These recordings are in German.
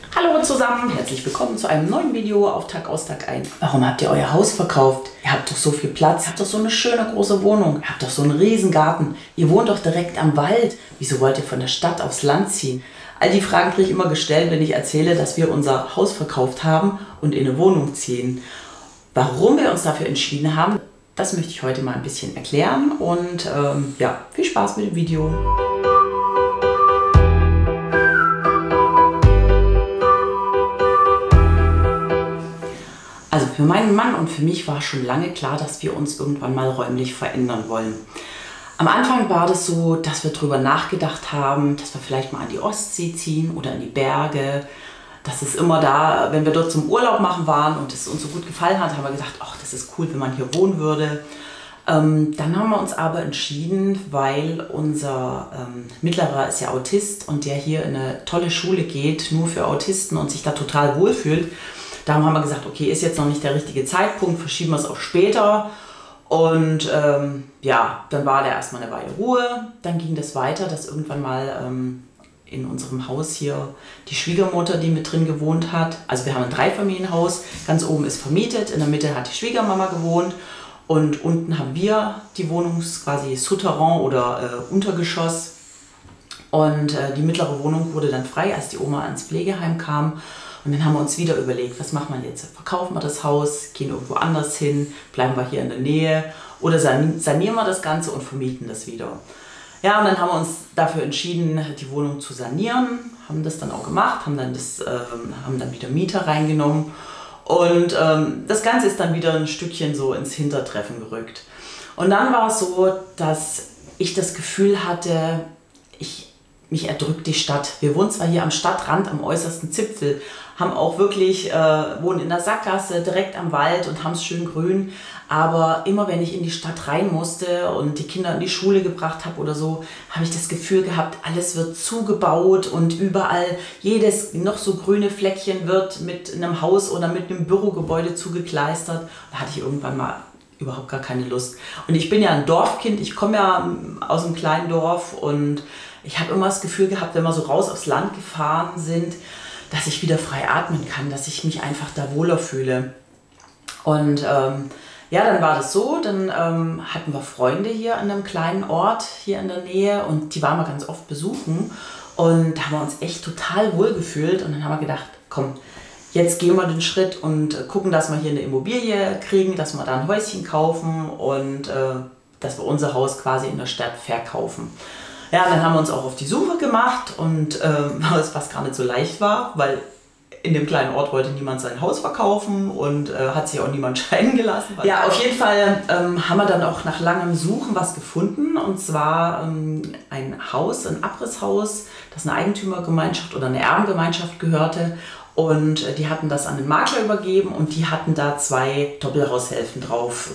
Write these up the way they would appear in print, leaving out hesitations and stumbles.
Hallo zusammen, herzlich willkommen zu einem neuen Video auf Tag aus Tag ein. Warum habt ihr euer Haus verkauft? Ihr habt doch so viel Platz, ihr habt doch so eine schöne große Wohnung, ihr habt doch so einen riesen Garten, ihr wohnt doch direkt am Wald. Wieso wollt ihr von der Stadt aufs Land ziehen? All die Fragen kriege ich immer gestellt, wenn ich erzähle, dass wir unser Haus verkauft haben und in eine Wohnung ziehen. Warum wir uns dafür entschieden haben, das möchte ich heute mal ein bisschen erklären und ja, viel Spaß mit dem Video. Also für meinen Mann und für mich war schon lange klar, dass wir uns irgendwann mal räumlich verändern wollen. Am Anfang war das so, dass wir darüber nachgedacht haben, dass wir vielleicht mal an die Ostsee ziehen oder in die Berge. Das ist immer da, wenn wir dort zum Urlaub machen waren und es uns so gut gefallen hat, haben wir gedacht, ach, das ist cool, wenn man hier wohnen würde. Dann haben wir uns aber entschieden, weil unser Mittlerer ist ja Autist und der hier in eine tolle Schule geht, nur für Autisten und sich da total wohlfühlt. Darum haben wir gesagt, okay, ist jetzt noch nicht der richtige Zeitpunkt, verschieben wir es auf später. Und ja, dann war da erstmal eine Weile Ruhe. Dann ging das weiter, dass irgendwann mal in unserem Haus hier die Schwiegermutter, die mit drin gewohnt hat. Also wir haben ein Dreifamilienhaus, ganz oben ist vermietet, in der Mitte hat die Schwiegermama gewohnt. Und unten haben wir die Wohnung, quasi Souterrain oder Untergeschoss. Und die mittlere Wohnung wurde dann frei, als die Oma ans Pflegeheim kam. Und dann haben wir uns wieder überlegt, was machen wir jetzt? Verkaufen wir das Haus, gehen irgendwo anders hin, bleiben wir hier in der Nähe oder sanieren wir das Ganze und vermieten das wieder. Ja, und dann haben wir uns dafür entschieden, die Wohnung zu sanieren, haben das dann auch gemacht, haben dann wieder Mieter reingenommen und das Ganze ist dann wieder ein Stückchen so ins Hintertreffen gerückt. Und dann war es so, dass ich das Gefühl hatte, mich erdrückt die Stadt. Wir wohnen zwar hier am Stadtrand, am äußersten Zipfel, haben auch wirklich, wohnen in der Sackgasse, direkt am Wald und haben es schön grün. Aber immer wenn ich in die Stadt rein musste und die Kinder in die Schule gebracht habe oder so, habe ich das Gefühl gehabt, alles wird zugebaut und überall jedes noch so grüne Fleckchen wird mit einem Haus oder mit einem Bürogebäude zugekleistert. Da hatte ich irgendwann mal überhaupt gar keine Lust. Und ich bin ja ein Dorfkind, ich komme ja aus einem kleinen Dorf und ich habe immer das Gefühl gehabt, wenn wir so raus aufs Land gefahren sind, dass ich wieder frei atmen kann, dass ich mich einfach da wohler fühle. Und ja, dann war das so, dann hatten wir Freunde hier an einem kleinen Ort hier in der Nähe und die waren wir ganz oft besuchen und da haben wir uns echt total wohl gefühlt und dann haben wir gedacht, komm, jetzt gehen wir den Schritt und gucken, dass wir hier eine Immobilie kriegen, dass wir da ein Häuschen kaufen und dass wir unser Haus quasi in der Stadt verkaufen. Ja, dann haben wir uns auch auf die Suche gemacht und was gar nicht so leicht war, weil in dem kleinen Ort wollte niemand sein Haus verkaufen und hat sich auch niemand scheiden gelassen. Ja, auf jeden Fall haben wir dann auch nach langem Suchen was gefunden und zwar ein Haus, ein Abrisshaus, das einer Eigentümergemeinschaft oder einer Erbengemeinschaft gehörte und die hatten das an den Makler übergeben und die hatten da 2 Doppelhaushälften drauf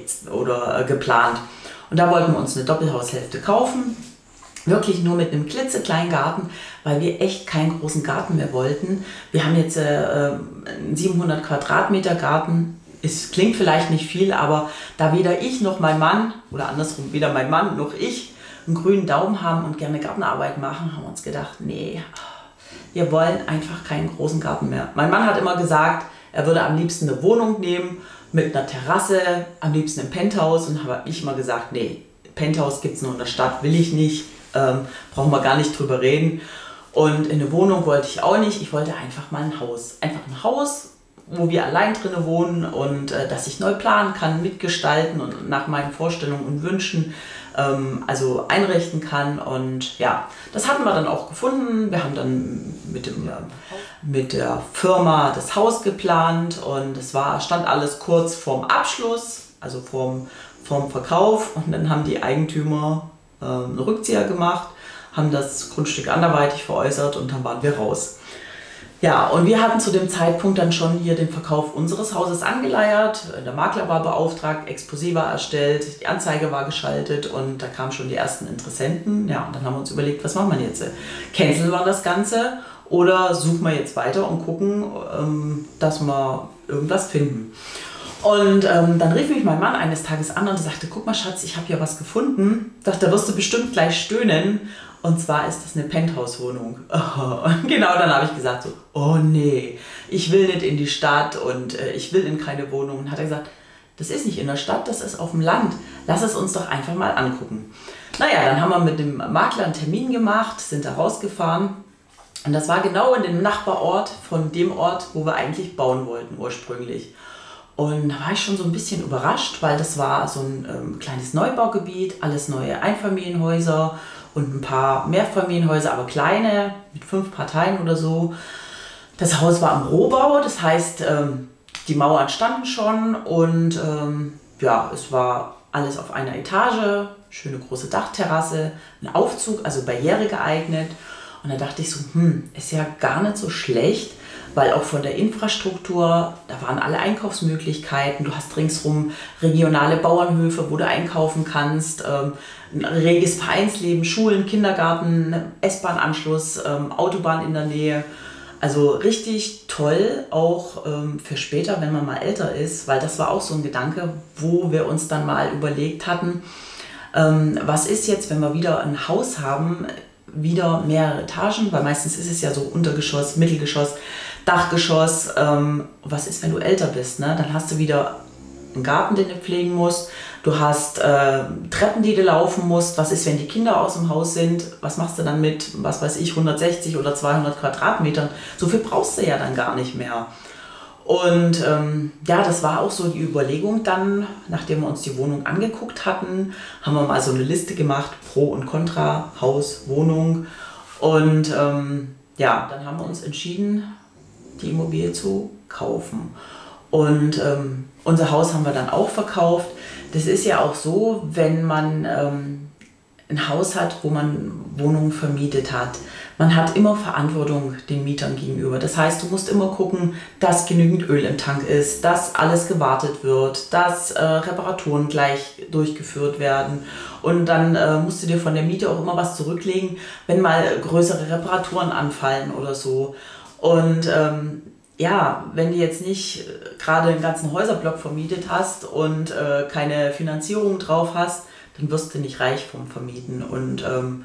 geplant. Und da wollten wir uns eine Doppelhaushälfte kaufen. Wirklich nur mit einem klitzekleinen Garten, weil wir echt keinen großen Garten mehr wollten. Wir haben jetzt einen 700 Quadratmeter Garten. Es klingt vielleicht nicht viel, aber da weder ich noch mein Mann, oder andersrum, weder mein Mann noch ich einen grünen Daumen haben und gerne Gartenarbeit machen, haben wir uns gedacht, nee, wir wollen einfach keinen großen Garten mehr. Mein Mann hat immer gesagt, er würde am liebsten eine Wohnung nehmen mit einer Terrasse, am liebsten ein Penthouse und habe ich immer gesagt, nee, Penthouse gibt es nur in der Stadt, will ich nicht. Brauchen wir gar nicht drüber reden. Und in eine Wohnung wollte ich auch nicht. Ich wollte einfach mal ein Haus. Einfach ein Haus, wo wir allein drinnen wohnen und dass ich neu planen kann, mitgestalten und nach meinen Vorstellungen und Wünschen also einrichten kann. Und ja, das hatten wir dann auch gefunden. Wir haben dann mit der Firma das Haus geplant und es stand alles kurz vorm Abschluss, also vorm Verkauf. Und dann haben die Eigentümer einen Rückzieher gemacht, haben das Grundstück anderweitig veräußert und dann waren wir raus. Ja, und wir hatten zu dem Zeitpunkt dann schon hier den Verkauf unseres Hauses angeleiert, der Makler war beauftragt, Exposé war erstellt, die Anzeige war geschaltet und da kamen schon die ersten Interessenten. Ja, und dann haben wir uns überlegt, was machen wir jetzt? Canceln wir das Ganze oder suchen wir jetzt weiter und gucken, dass wir irgendwas finden? Und dann rief mich mein Mann eines Tages an und sagte, guck mal Schatz, ich habe hier was gefunden. Ich dachte, da wirst du bestimmt gleich stöhnen. Und zwar ist das eine Penthouse-Wohnung. Und genau dann habe ich gesagt so, oh nee, ich will nicht in die Stadt und ich will in keine Wohnung. Und hat er gesagt, das ist nicht in der Stadt, das ist auf dem Land. Lass es uns doch einfach mal angucken. Naja, dann haben wir mit dem Makler einen Termin gemacht, sind da rausgefahren. Und das war genau in dem Nachbarort von dem Ort, wo wir eigentlich bauen wollten ursprünglich. Und da war ich schon so ein bisschen überrascht, weil das war so ein kleines Neubaugebiet, alles neue Einfamilienhäuser und ein paar Mehrfamilienhäuser, aber kleine, mit 5 Parteien oder so. Das Haus war im Rohbau, das heißt, die Mauern standen schon und ja, es war alles auf einer Etage, schöne große Dachterrasse, ein Aufzug, also barrieregeeignet. Und da dachte ich so, ist ja gar nicht so schlecht, weil auch von der Infrastruktur, da waren alle Einkaufsmöglichkeiten, du hast ringsrum regionale Bauernhöfe, wo du einkaufen kannst, ein reges Vereinsleben, Schulen, Kindergarten, S-Bahn-Anschluss, Autobahn in der Nähe. Also richtig toll, auch für später, wenn man mal älter ist, weil das war auch so ein Gedanke, wo wir uns dann mal überlegt hatten, was ist jetzt, wenn wir wieder ein Haus haben, wieder mehrere Etagen, weil meistens ist es ja so Untergeschoss, Mittelgeschoss, Dachgeschoss. Was ist, wenn du älter bist? Ne? Dann hast du wieder einen Garten, den du pflegen musst. Du hast Treppen, die du laufen musst. Was ist, wenn die Kinder aus dem Haus sind? Was machst du dann mit, was weiß ich, 160 oder 200 Quadratmetern? So viel brauchst du ja dann gar nicht mehr. Und ja, das war auch so die Überlegung dann, nachdem wir uns die Wohnung angeguckt hatten, haben wir mal so eine Liste gemacht, Pro und Contra, Haus, Wohnung. Und ja, dann haben wir uns entschieden, die Immobilie zu kaufen. Und unser Haus haben wir dann auch verkauft. Das ist ja auch so, wenn man ein Haus hat, wo man Wohnungen vermietet hat. Man hat immer Verantwortung den Mietern gegenüber. Das heißt, du musst immer gucken, dass genügend Öl im Tank ist, dass alles gewartet wird, dass Reparaturen gleich durchgeführt werden. Und dann musst du dir von der Miete auch immer was zurücklegen, wenn mal größere Reparaturen anfallen oder so. Und ja, wenn du jetzt nicht gerade einen ganzen Häuserblock vermietet hast und keine Finanzierung drauf hast, dann wirst du nicht reich vom Vermieten. Und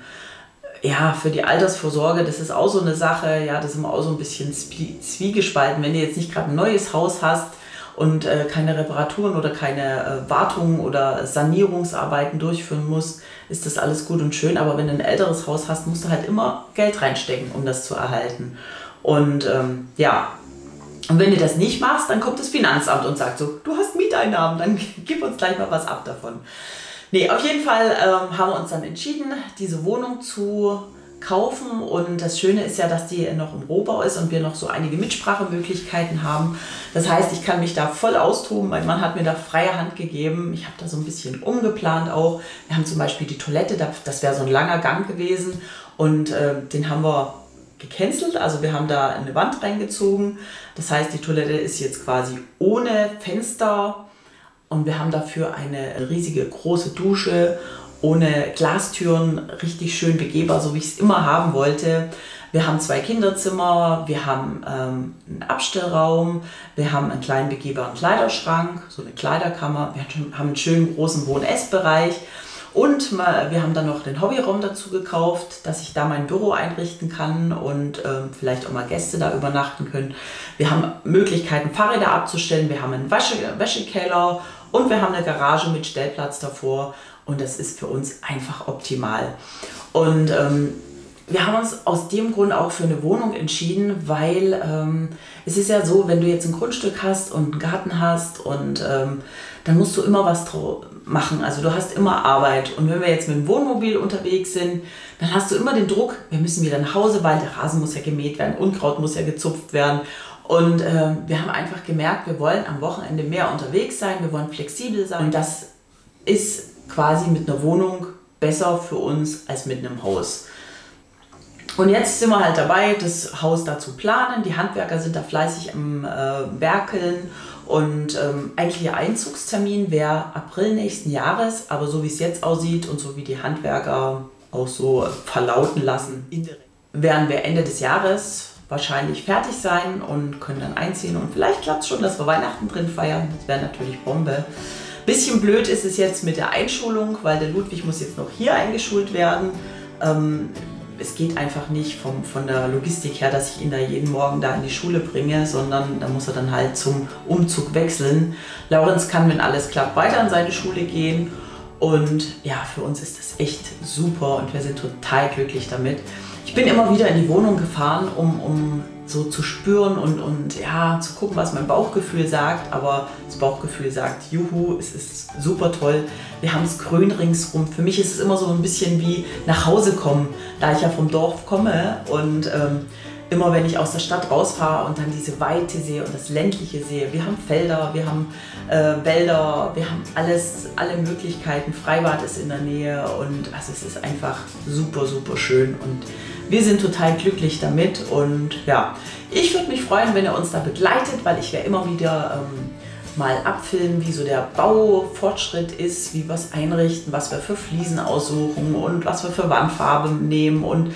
ja, für die Altersvorsorge, das ist auch so eine Sache, ja, das ist immer auch so ein bisschen zwiegespalten. Wenn du jetzt nicht gerade ein neues Haus hast und keine Reparaturen oder keine Wartungen oder Sanierungsarbeiten durchführen musst, ist das alles gut und schön. Aber wenn du ein älteres Haus hast, musst du halt immer Geld reinstecken, um das zu erhalten. Und ja, und wenn du das nicht machst, dann kommt das Finanzamt und sagt so, du hast Mieteinnahmen, dann gib uns gleich mal was ab davon. Nee, auf jeden Fall haben wir uns dann entschieden, diese Wohnung zu kaufen. Und das Schöne ist ja, dass die noch im Rohbau ist und wir noch so einige Mitsprachemöglichkeiten haben. Das heißt, ich kann mich da voll austoben. Mein Mann hat mir da freie Hand gegeben. Ich habe da so ein bisschen umgeplant auch. Wir haben zum Beispiel die Toilette, das wäre so ein langer Gang gewesen. Und den haben wir gecancelt. Also wir haben da eine Wand reingezogen. Das heißt, die Toilette ist jetzt quasi ohne Fenster. Und wir haben dafür eine riesige große Dusche, ohne Glastüren, richtig schön begehbar, so wie ich es immer haben wollte. Wir haben 2 Kinderzimmer, wir haben einen Abstellraum, wir haben einen kleinen begehbaren Kleiderschrank, so eine Kleiderkammer, wir haben einen schönen großen Wohn-Ess-Bereich und wir haben dann noch den Hobbyraum dazu gekauft, dass ich da mein Büro einrichten kann und vielleicht auch mal Gäste da übernachten können. Wir haben Möglichkeiten, Fahrräder abzustellen, wir haben einen Wäschekeller und wir haben eine Garage mit Stellplatz davor und das ist für uns einfach optimal. Und wir haben uns aus dem Grund auch für eine Wohnung entschieden, weil es ist ja so, wenn du jetzt ein Grundstück hast und einen Garten hast und dann musst du immer was machen. Also du hast immer Arbeit. Und wenn wir jetzt mit dem Wohnmobil unterwegs sind, dann hast du immer den Druck, wir müssen wieder nach Hause, weil der Rasen muss ja gemäht werden, Unkraut muss ja gezupft werden. Und wir haben einfach gemerkt, wir wollen am Wochenende mehr unterwegs sein, wir wollen flexibel sein. Und das ist quasi mit einer Wohnung besser für uns als mit einem Haus. Und jetzt sind wir halt dabei, das Haus da zu planen. Die Handwerker sind da fleißig am Werkeln. Und eigentlich ihr Einzugstermin wäre April nächsten Jahres. Aber so wie es jetzt aussieht und so wie die Handwerker auch so verlauten lassen, werden wir Ende des Jahres wahrscheinlich fertig sein und können dann einziehen. Und vielleicht klappt es schon, dass wir Weihnachten drin feiern. Das wäre natürlich Bombe. Bisschen blöd ist es jetzt mit der Einschulung, weil der Ludwig muss jetzt noch hier eingeschult werden. Es geht einfach nicht von der Logistik her, dass ich ihn da jeden Morgen da in die Schule bringe, sondern da muss er dann halt zum Umzug wechseln. Laurenz kann, wenn alles klappt, weiter in seine Schule gehen. Und ja, für uns ist das echt super und wir sind total glücklich damit. Ich bin immer wieder in die Wohnung gefahren, um so zu spüren und ja, zu gucken, was mein Bauchgefühl sagt. Aber das Bauchgefühl sagt, juhu, es ist super toll. Wir haben es grün ringsrum. Für mich ist es immer so ein bisschen wie nach Hause kommen, da ich ja vom Dorf komme und immer wenn ich aus der Stadt rausfahre und dann diese Weite sehe und das Ländliche sehe. Wir haben Felder, wir haben Wälder, wir haben alle Möglichkeiten. Freibad ist in der Nähe und also es ist einfach super, super schön und wir sind total glücklich damit. Und ja, ich würde mich freuen, wenn ihr uns da begleitet, weil ich werde immer wieder mal abfilmen, wie so der Baufortschritt ist, wie wir es einrichten, was wir für Fliesen aussuchen und was wir für Wandfarben nehmen und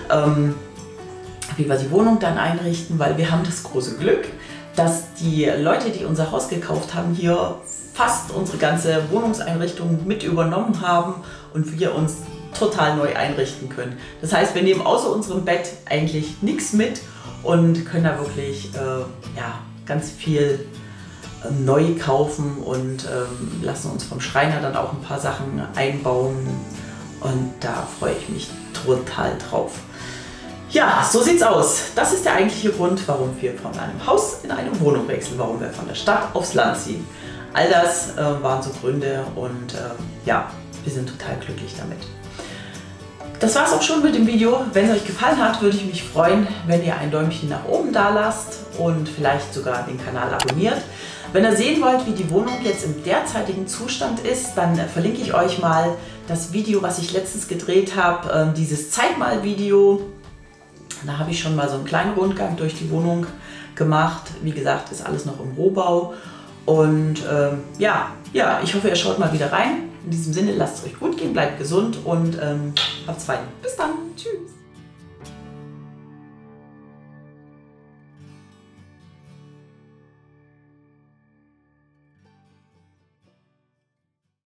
wie wir die Wohnung dann einrichten, weil wir haben das große Glück, dass die Leute, die unser Haus gekauft haben, hier fast unsere ganze Wohnungseinrichtung mit übernommen haben und wir uns total neu einrichten können. Das heißt, wir nehmen außer unserem Bett eigentlich nichts mit und können da wirklich ja, ganz viel neu kaufen und lassen uns vom Schreiner dann auch ein paar Sachen einbauen und da freue ich mich total drauf. Ja, so sieht's aus. Das ist der eigentliche Grund, warum wir von einem Haus in eine Wohnung wechseln, warum wir von der Stadt aufs Land ziehen. All das waren so Gründe und ja, wir sind total glücklich damit. Das war's auch schon mit dem Video. Wenn es euch gefallen hat, würde ich mich freuen, wenn ihr ein Däumchen nach oben da lasst und vielleicht sogar den Kanal abonniert. Wenn ihr sehen wollt, wie die Wohnung jetzt im derzeitigen Zustand ist, dann verlinke ich euch mal das Video, was ich letztens gedreht habe, dieses Zeitmal-Video. Da habe ich schon mal so einen kleinen Rundgang durch die Wohnung gemacht. Wie gesagt, ist alles noch im Rohbau. Und ja, ich hoffe, ihr schaut mal wieder rein. In diesem Sinne, lasst es euch gut gehen, bleibt gesund und habt's fein. Bis dann. Tschüss.